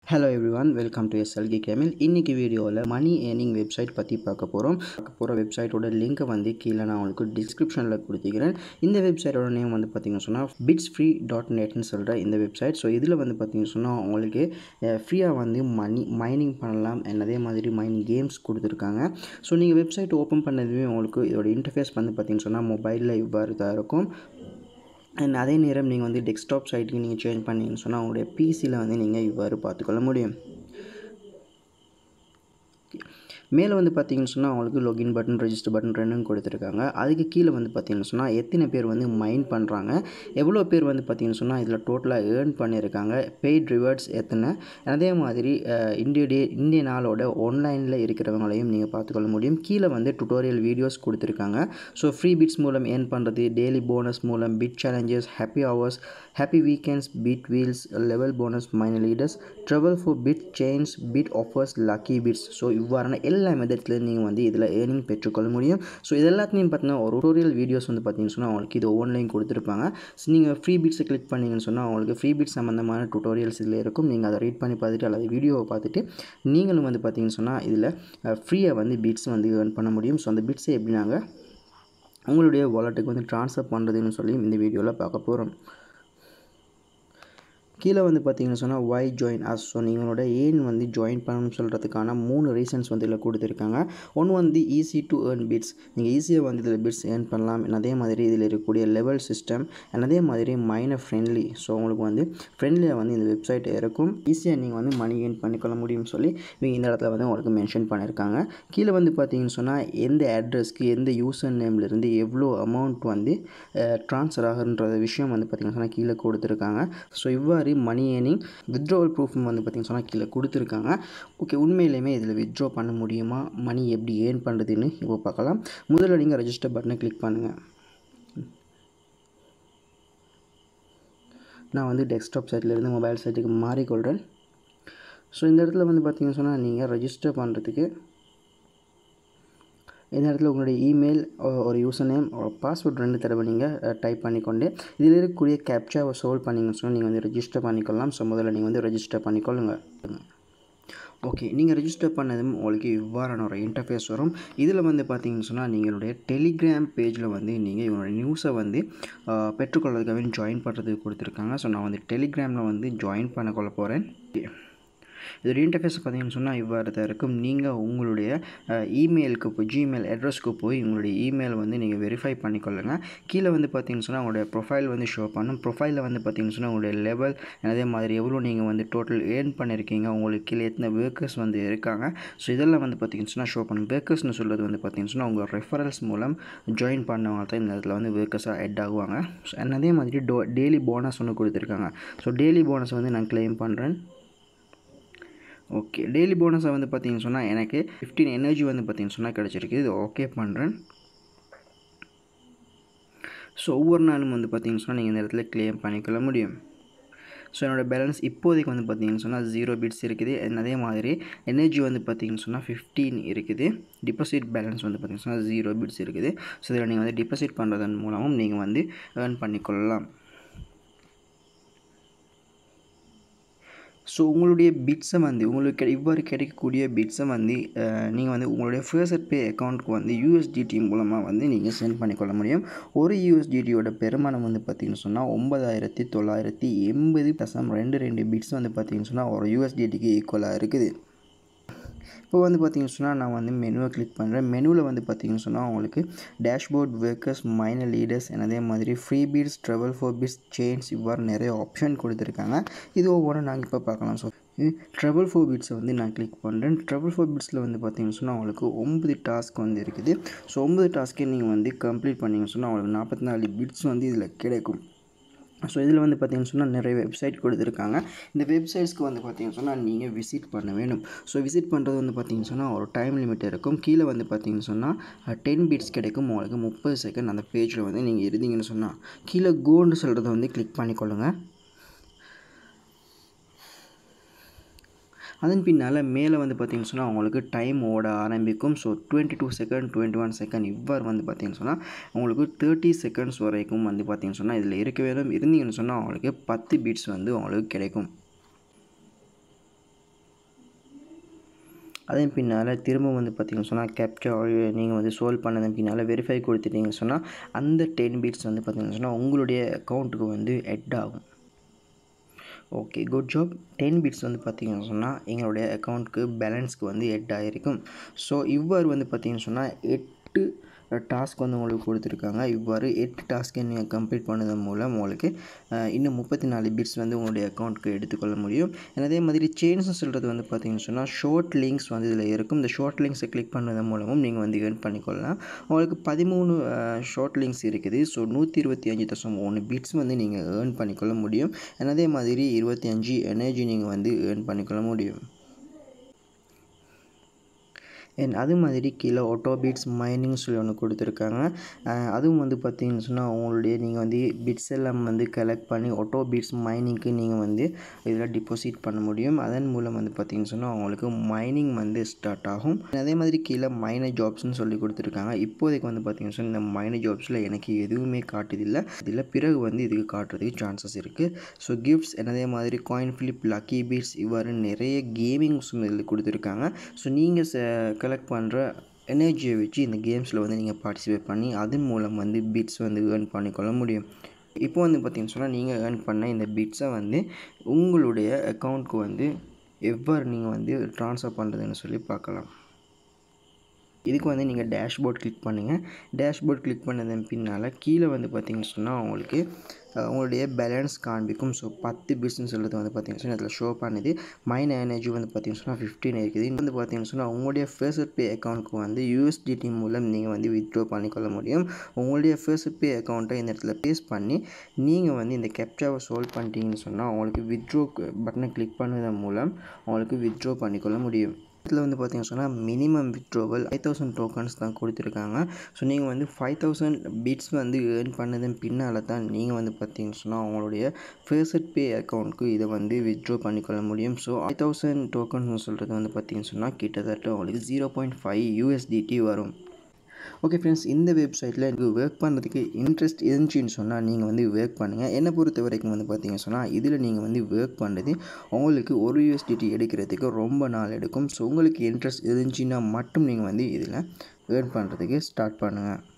Hello everyone, welcome to Geek. இன்னைக்கு வீடியோவில் மணி earning website பற்றி பார்க்க போகிற வெப்சைட்டோட லிங்க்கை வந்து கீழே நான் உங்களுக்கு டிஸ்கிரிப்ஷனில் கொடுத்துக்கிறேன். இந்த வெப்சைட்டோட நேம் வந்து பார்த்தீங்கன்னு சொன்னால் bitsfree.netன்னு சொல்கிற இந்த வெப்சைட். ஸோ இதில் வந்து பார்த்தீங்கன்னு சொன்னால் உங்களுக்கு ஃப்ரீயாக வந்து மைனிங் பண்ணலாம். அதே மாதிரி மைனிங் கேம்ஸ் கொடுத்துருக்காங்க. ஸோ நீங்கள் வெப்சைட் ஓப்பன் பண்ணதுமே உங்களுக்கு இதோட இன்டர்ஃபேஸ் வந்து பார்த்தீங்கன்னு சொன்னால் மொபைலில் இவ்வாறு தான் இருக்கும். அண்ட் அதே நேரம் நீங்கள் வந்து டெஸ்க்டாப் சைட்டுக்கு நீங்கள் சேஞ்ச் பண்ணிங்கன்னு சொன்னால் உங்களுடைய பிசியில் வந்து நீங்கள் இவ்வாறு பார்த்துக்கொள்ள முடியும். மேலே வந்து பார்த்தீங்கன்னு சொன்னால் அவங்களுக்கு லாகின் பட்டன் ரெஜிஸ்டர் பட்டன் ரெண்டும் கொடுத்துருக்காங்க. அதுக்கு கீழே வந்து பார்த்தீங்கன்னு சொன்னால் எத்தனை பேர் வந்து மைன் பண்ணுறாங்க, எவ்வளோ பேர் வந்து பார்த்தீங்கன்னு சொன்னால் இதில் டோட்டலாக ஏர்ன் பண்ணியிருக்காங்க, பெய்ட் ரிவார்ட்ஸ் எத்தனை, அதே மாதிரி இந்திய நாளோட ஆன்லைனில் இருக்கிறவங்களையும் நீங்கள் பார்த்துக்கொள்ள முடியும். கீழே வந்து டுட்டோரியல் வீடியோஸ் கொடுத்துருக்காங்க. ஸோ ஃப்ரீ பிட்ஸ் மூலம் ஏர்ன் பண்ணுறது, டெய்லி போனஸ் மூலம் bit challenges, happy hours, happy weekends, bit wheels, level bonus, miner leaders, travel for bit chains, bit offers, lucky bits. So இவ்வாறான எல்லா மெத்தட்ஸில் நீங்கள் வந்து இதில் ஏர்னிங் பெற்றுக்கொள்ள முடியும். ஸோ இது எல்லாத்தையும் பார்த்தீங்கன்னா ஒரு டுட்டோரியல் வீடியோஸ் வந்து பார்த்தீங்கன்னு சொன்னால் அவங்களுக்கு இது ஆன்லைன் கொடுத்துருப்பாங்க. ஸோ நீங்கள் ஃப்ரீ பிட்ஸை கிளிக் பண்ணிங்கன்னு சொன்னால் அவங்களுக்கு ஃப்ரீ பிட்ஸ் சம்மந்தமான டுட்டோரியல்ஸ் இதில் இருக்கும். நீங்கள் அதை ரீட் பண்ணி பார்த்துட்டு அல்லது வீடியோவை பார்த்துட்டு நீங்களும் வந்து பார்த்தீங்கன்னு சொன்னால் இதில் ஃப்ரீயாக வந்து பிட்ஸ் வந்து ஏர்ன் பண்ண முடியும். ஸோ அந்த பிட்ஸை எப்படி நாங்கள் உங்களுடைய வாலெட்டுக்கு வந்து ட்ரான்ஸ்ஃபர் பண்ணுறதுன்னு சொல்லி இந்த வீடியோவில் பார்க்க போகிறோம். கீழே வந்து பார்த்தீங்கன்னு சொன்னால் வை ஜாயின் அஸ். ஸோ நீங்களோட ஏன் வந்து ஜாயின் பண்ணணும்னு சொல்கிறதுக்கான 3 ரீசன்ஸ் வந்து இதில் கொடுத்துருக்காங்க. ஒன்று வந்து ஈஸி டு ஏர்ன் பிட்ஸ், நீங்கள் ஈஸியாக வந்து இதில் பிட்ஸ் ஏர்ன் பண்ணலாம். அதே மாதிரி இதில் இருக்கக்கூடிய லெவல் சிஸ்டம், அதே மாதிரி மைனர் ஃப்ரெண்ட்லி. ஸோ உங்களுக்கு வந்து ஃப்ரெண்ட்லியாக வந்து இந்த வெப்சைட் இருக்கும், ஈஸியாக நீங்கள் வந்து மணி ஏர்ன் பண்ணிக்கொள்ள முடியும்னு சொல்லி இவங்க இந்த இடத்துல வந்து உங்களுக்கு மென்ஷன் பண்ணியிருக்காங்க. கீழே வந்து பார்த்தீங்கன்னு சொன்னால் எந்த அட்ரஸ்க்கு எந்த யூசர் நேம்லேருந்து எவ்வளோ அமௌண்ட் வந்து ட்ரான்ஸ்ஃபர் ஆகுன்ற விஷயம் வந்து பார்த்தீங்கன்னு சொன்னால் கீழே கொடுத்துருக்காங்க. ஸோ இவ்வாறு மணி ஏர்னிங் வித்ட்ராவல் ப்ரூஃபும் வந்து பார்த்தீங்கன்னு சொன்னால் கீழே கொடுத்துருக்காங்க. ஓகே, உண்மையிலேயுமே இதில் வித்ட்ரா பண்ண முடியுமா, மணி எப்படி ஏர்ன் பண்ணுறதுன்னு இப்போ பார்க்கலாம். முதல்ல நீங்கள் ரெஜிஸ்டர் பட்டனை கிளிக் பண்ணுங்கள். நான் வந்து டெஸ்க்டாப் சைட்லேருந்து மொபைல் சைட்டுக்கு மாறிக்கொள்கிறேன். ஸோ இந்த இடத்துல வந்து பார்த்தீங்கன்னு சொன்னால் நீங்கள் ரெஜிஸ்டர் பண்ணுறதுக்கு இந்த இடத்துல உங்களுடைய இமெயில், ஒரு யூசர் நேம், ஒரு பாஸ்வேர்ட் 2 தடவை நீங்கள் டைப் பண்ணிக்கொண்டு இதில் இருக்கக்கூடிய கேப்சாவை சால்வ் பண்ணிங்கன்னு சொன்னால் நீங்கள் வந்து ரெஜிஸ்டர் பண்ணிக்கொள்ளலாம். ஸோ முதல்ல நீங்கள் வந்து ரெஜிஸ்டர் பண்ணிக்கொள்ளுங்க. ஓகே, நீங்கள் ரெஜிஸ்டர் பண்ணதும் உங்களுக்கு இவ்வாறான ஒரு இன்டர்ஃபேஸ் வரும். இதில் வந்து பார்த்தீங்கன்னு சொன்னால் நீங்களுடைய டெலிகிராம் பேஜில் வந்து நீங்கள் இவங்களுடைய நியூஸை வந்து பெற்றுக்கொள்வதற்காக ஜாயின் பண்ணுறதுக்கு கொடுத்துருக்காங்க. ஸோ நான் வந்து டெலிகிராமில் வந்து ஜாயின் பண்ண போகிறேன். இதோட இன்டர்ஃபேஸ் பார்த்தீங்கன்னு சொன்னால் இவ்வாறு தான் இருக்கும். நீங்கள் உங்களுடைய இமெயிலுக்கு போய் ஜிமெயில் அட்ரஸ்க்கு போய் உங்களுடைய இமெயில் வந்து நீங்கள் வெரிஃபை பண்ணிக்கொள்ளுங்க. கீழே வந்து பார்த்தீங்கன்னு சொன்னால் உங்களுடைய ப்ரொஃபைல் வந்து ஷோ பண்ணும். ப்ரொஃபைலில் வந்து பார்த்தீங்கன்னு சொன்னால் உங்களுடைய லெவல், அதே மாதிரி எவ்வளோ நீங்கள் வந்து டோட்டல் ஏர்ன் பண்ணியிருக்கீங்க, உங்களுக்கு கீழே எத்தனை ஒர்க்கர்ஸ் வந்து இருக்காங்க. ஸோ இதெல்லாம் வந்து பார்த்தீங்கன்னு சொன்னால் ஷோ பண்ணும். ஒர்க்கர்ஸ்னு சொல்கிறது வந்து பார்த்தீங்கன்னு சொன்னால் உங்கள் ரெஃபரல்ஸ் மூலம் ஜாயின் பண்ணவங்க தான் இந்த இடத்துல வந்து ஒர்க்கர்ஸாக ஆட் ஆகுவாங்க. ஸோ அதே மாதிரி டெய்லி போனஸ் ஒன்று கொடுத்துருக்காங்க. ஸோ டெய்லி போனஸ் வந்து நான் கிளைம் பண்ணுறேன். ஓகே, டெய்லி போனஸை வந்து பார்த்தீங்கன்னு சொன்னால் எனக்கு 15 எனர்ஜி வந்து பார்த்தீங்கன்னு சொன்னால் கிடச்சிருக்கு. இது ஓகே பண்ணுறேன். ஸோ ஒவ்வொரு நாளும் வந்து பார்த்தீங்கன்னு சொன்னால் நீங்கள் இந்த இடத்துல கிளைம் பண்ணிக்கொள்ள முடியும். ஸோ என்னோடய பேலன்ஸ் இப்போதைக்கு வந்து பார்த்தீங்கன்னு சொன்னால் 0 பிட்ஸ் இருக்குது. அதே மாதிரி எனர்ஜி வந்து பார்த்தீங்கன்னு சொன்னால் 15 இருக்குது. டிபாசிட் பேலன்ஸ் வந்து பார்த்தீங்கன்னு சொன்னால் 0 பிட்ஸ் இருக்குது. ஸோ இதில் நீங்கள் வந்து டிபாசிட் பண்ணுறதன் மூலமும் நீங்கள் வந்து ஏர்ன் பண்ணிக்கொள்ளலாம். ஸோ உங்களுடைய பிட்ஸை வந்து உங்களுக்கு இவ்வாறு கிடைக்கக்கூடிய பிட்ஸை வந்து நீங்கள் வந்து உங்களுடைய ஃபர்ஸ்ட் பே அக்கௌண்ட்டுக்கு வந்து யூஎஸ்டிடி மூலமாக வந்து நீங்கள் சென்ட் பண்ணிக்கொள்ள முடியும். ஒரு யூஎஸ்டிடியோட பெருமானம் வந்து பார்த்திங்கன்னு சொன்னால் 9980.22 பிட்ஸ் வந்து பார்த்திங்கன்னு சொன்னால் ஒரு யூஎஸ்டிடிக்கு ஈக்குவலாக இருக்குது. இப்போ வந்து பார்த்திங்கன்னு சொன்னால் நான் வந்து மெனுவை கிளிக் பண்ணுறேன். மெனுவில் வந்து பார்த்திங்கன்னு சொன்னால் உங்களுக்கு டேஷ்போர்ட், ஒர்க்கர்ஸ், மைனர் லீடர்ஸ், அதே மாதிரி free bits, travel for bits, chains, இவ்வாறு நிறைய ஆப்ஷன் கொடுத்துருக்காங்க. இது ஒவ்வொன்றும் நாங்கள் இப்போ பார்க்கலாம். ஸோ ட்ரவல் ஃபோர் பிட்ஸை வந்து நான் கிளிக் பண்ணுறேன். ட்ரவல் ஃபோர் பிட்ஸில் வந்து பார்த்தீங்கன்னு சொன்னால் உங்களுக்கு 9 டாஸ்க் வந்து இருக்குது. ஸோ 9 டாஸ்க்கே நீங்கள் வந்து கம்ப்ளீட் பண்ணிங்கன்னு சொன்னால் உங்களுக்கு 44 பிட்ஸ் வந்து இதில் கிடைக்கும். ஸோ இதில் வந்து பார்த்தீங்கன்னு சொன்னால் நிறைய வெப்சைட் கொடுத்துருக்காங்க. இந்த வெப்சைட்ஸ்க்கு வந்து பார்த்தீங்கன்னு சொன்னால் நீங்கள் விசிட் பண்ண வேணும். ஸோ விசிட் பண்ணுறது வந்து பார்த்தீங்கன்னு சொன்னால் ஒரு டைம் லிமிட் இருக்கும். கீழே வந்து பார்த்தீங்கன்னு சொன்னால் 10 பிட்ஸ் கிடைக்கும். உங்களுக்கு 30 செகண்ட் அந்த பேஜில் வந்து நீங்கள் இருந்தீங்கன்னு சொன்னால் கீழே கோன்னு சொல்கிறத வந்து கிளிக் பண்ணிக்கொள்ளுங்கள். அதன் பின்னால் மேலே வந்து பார்த்திங்கன்னு சொன்னால் உங்களுக்கு டைம் ஓட ஆரம்பிக்கும். ஸோ 22 செகண்ட், 21 செகண்ட் இவ்வாறு வந்து பார்த்திங்கன்னு சொன்னால் உங்களுக்கு 30 செகண்ட்ஸ் வரைக்கும் வந்து பார்த்திங்கன்னு சொன்னால் இதில் இருந்தீங்கன்னு சொன்னால் உங்களுக்கு 10 பிட்ஸ் வந்து உங்களுக்கு கிடைக்கும். அதன் பின்னால் திரும்ப வந்து பார்த்திங்கன்னு சொன்னால் கேப்சா நீங்கள் வந்து சால்வ் பண்ணதன் பின்னால் வெரிஃபை கொடுத்துட்டிங்கன்னு சொன்னால் அந்த 10 பிட்ஸ் வந்து பார்த்திங்கன்னு சொன்னால் உங்களுடைய அக்கௌண்ட்டுக்கு வந்து ஹெட் ஆகும். Okay, good job. 10 பிட்ஸ் வந்து பார்த்திங்கன்னு சொன்னால் எங்களுடைய அக்கௌண்ட்டுக்கு பேலன்ஸ்க்கு வந்து ஹெட் ஆகிருக்கும். ஸோ இவ்வாறு வந்து பார்த்திங்கன்னு சொன்னால் 8 டாஸ்க் வந்து உங்களுக்கு கொடுத்துருக்காங்க. இவ்வாறு 8 டாஸ்க்கை நீங்கள் கம்ப்ளீட் பண்ணதன் மூலம் உங்களுக்கு இன்னும் 34 பிட்ஸ் வந்து உங்களுடைய அக்கௌண்ட்டுக்கு எடுத்துக்கொள்ள முடியும். அதே மாதிரி செயின்ஸ் சொல்கிறது வந்து பார்த்திங்கன்னு சொன்னால் ஷார்ட் லிங்க்ஸ் வந்து இதில் இருக்கும். இந்த ஷார்ட் லிங்க்ஸை கிளிக் பண்ணதன் மூலமும் நீங்கள் வந்து ஏர்ன் பண்ணிக்கொள்ளலாம். உங்களுக்கு 13 ஷார்ட் லிங்க்ஸ் இருக்குது. ஸோ 125.1 பிட்ஸ் வந்து நீங்கள் ஏர்ன் பண்ணிக்கொள்ள முடியும். அதே மாதிரி 25 எனர்ஜி நீங்கள் வந்து ஏர்ன் பண்ணிக்கொள்ள முடியும். அது மாதிரி கீழே ஆட்டோ பிட்ஸ் மைனிங் சொல்லி ஒன்று கொடுத்துருக்காங்க. அதுவும் வந்து பார்த்திங்கன்னு சொன்னால் உங்களுடைய நீங்கள் வந்து பிட்ஸ் எல்லாம் வந்து கலெக்ட் பண்ணி ஆட்டோ பிட்ஸ் மைனிங்க்கு நீங்கள் வந்து இதில் டிபாசிட் பண்ண முடியும். அதன் மூலம் வந்து பார்த்திங்கன்னு சொன்னால் உங்களுக்கு மைனிங் வந்து ஸ்டார்ட் ஆகும். அதே மாதிரி கீழே மைனர் ஜாப்ஸ்ன்னு சொல்லி கொடுத்துருக்காங்க. இப்போதைக்கு வந்து பார்த்திங்கன்னு சொன்னால் இந்த மைனர் ஜாப்ஸில் எனக்கு எதுவுமே காட்டுதில்லை. இதில் பிறகு வந்து இதுக்கு காட்டுறதுக்கு சான்சஸ் இருக்குது. ஸோ கிஃப்ட்ஸ் அதே மாதிரி காயின் ஃபிளிப், லக்கி பீட்ஸ் இவ்வாறு நிறைய கேமிங்ஸும் இதில் கொடுத்துருக்காங்க. ஸோ நீங்கள் கலெக்ட் பண்ணுற எனர்ஜியை வச்சு இந்த கேம்ஸில் வந்து நீங்கள் பார்ட்டிசிபேட் பண்ணி அதன் மூலம் வந்து பிட்ஸ் வந்து ஏர்ன் பண்ணிக்கொள்ள முடியும். இப்போ வந்து பார்த்திங்கன்னு சொன்னால் நீங்கள் ஏர்ன் பண்ண இந்த பிட்ஸை வந்து உங்களுடைய அக்கௌண்ட்க்கு வந்து எவ்வாறு நீங்கள் வந்து ட்ரான்ஸ்ஃபர் பண்ணுறதுன்னு சொல்லி பார்க்கலாம். இதுக்கு வந்து நீங்கள் டேஷ்போர்ட் கிளிக் பண்ணுங்கள். டேஷ்போர்ட் கிளிக் பண்ணதன் பின்னால் கீழே வந்து பார்த்திங்கன்னு சொன்னால் உங்களுக்கு உங்களுடைய பேலன்ஸ் காண்பிக்கும். ஸோ 10 பிட்ஸ்ன்னு சொல்கிறது வந்து பார்த்திங்கன்னு சொன்னால் அதில் ஷோ பண்ணுது. மைன் எனர்ஜி வந்து பார்த்திங்கன்னு சொன்னால் 15 இருக்குது. இது வந்து பார்த்திங்கன்னு சொன்னால் உங்களுடைய ஃபர்ஸ்ட் பே அக்கௌண்ட்டுக்கு வந்து USDT மூலம் நீங்கள் வந்து வித்ட்ரா பண்ணிக்கொள்ள முடியும். உங்களுடைய ஃபர்ஸ்ட் பே அக்கௌண்ட்டை இந்த இடத்துல பேஸ் பண்ணி நீங்கள் வந்து இந்த கேப்சாவை சால்வ் பண்ணிட்டீங்கன்னு சொன்னால் உங்களுக்கு வித்ட்ரா பட்டனை கிளிக் பண்ணுவதன் மூலம் உங்களுக்கு வித்ட்ரா பண்ணிக்கொள்ள முடியும். இதில் வந்து பார்த்திங்கன்னு சொன்னால் மினிமம் வித்ட்ரோவல் 5000 டோக்கன்ஸ் தான் கொடுத்துருக்காங்க. ஸோ நீங்கள் வந்து 5000 பிட்ஸ் வந்து ஏர்ன் பண்ணதன் பின்னால் தான் நீங்கள் வந்து பார்த்திங்கன்னு சொன்னால் உங்களுடைய ஃபர்ஸ்ட் பே அக்கௌண்ட்டுக்கு இதை வந்து வித்ட்ரா பண்ணிக்கொள்ள முடியும். ஸோ 5000 டோக்கன்ஸ் சொல்கிறது வந்து பார்த்திங்கன்னு சொன்னால் கிட்டத்தட்ட உங்களுக்கு 0.5 USDT வரும். ஓகே ஃப்ரெண்ட்ஸ், இந்த வெப்சைட்டில் எனக்கு ஒர்க் பண்ணுறதுக்கு இன்ட்ரெஸ்ட் இருந்துச்சுன்னு சொன்னால் நீங்கள் வந்து ஒர்க் பண்ணுங்கள். என்னை பொறுத்த வரைக்கும் வந்து பார்த்திங்கன்னு சொன்னால் இதில் நீங்கள் வந்து ஒர்க் பண்ணுறது உங்களுக்கு ஒரு USDT எடுக்கிறதுக்கு ரொம்ப நாள் எடுக்கும். ஸோ உங்களுக்கு இன்ட்ரெஸ்ட் இருந்துச்சுன்னா மட்டும் நீங்கள் வந்து இதில் ஏர்ன் பண்ணுறதுக்கு ஸ்டார்ட் பண்ணுங்கள்.